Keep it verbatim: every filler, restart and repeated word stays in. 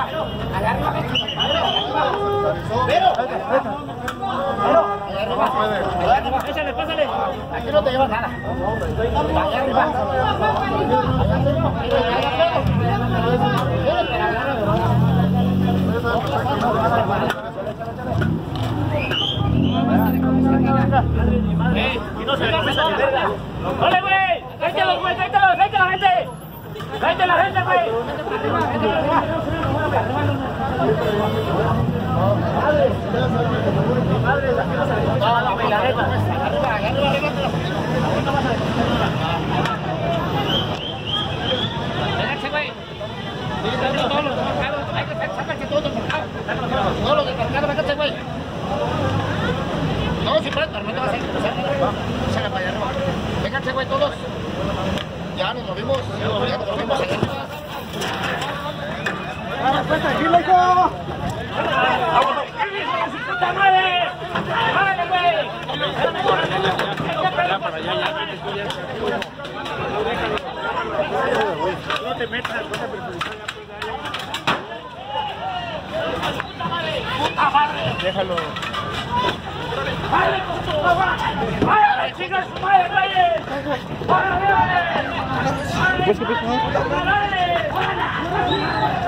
Pero, échale, pásale. Aquí no te llevas nada. Allá arriba. Eh, y no se le pesa ni verga. ¡Dale, güey! ¡Cállate, güey! ¡Cállate, cállate la gente! ¡Cállate la gente, güey! ¡Madre! ¡No, no, güey! ¡La neta! ¡Arriba, arriba, arriba! ¡Véngase, güey! Todos los desmarcados. Hay que sacarse todos los desmarcados. Todos los desmarcados, véngase, güey. No, si puedes, pero no te vas a ir. Sácala para allá arriba. Vénganse, güey, todos. Ya nos movimos. Ya nos movimos allá arriba. ¡Ah, pues tranquilo, hijo! ¡Vamos! ¡Puta madre! ¡Vale, güey! Para allá, para allá, ya. No te metas, no te perjudicas. ¡Puta madre! Déjalo. ¡Vale, con tu mamá! ¡Vale, chicas, su madre, güey! ¡Vale, vale! ¡Vale, vale!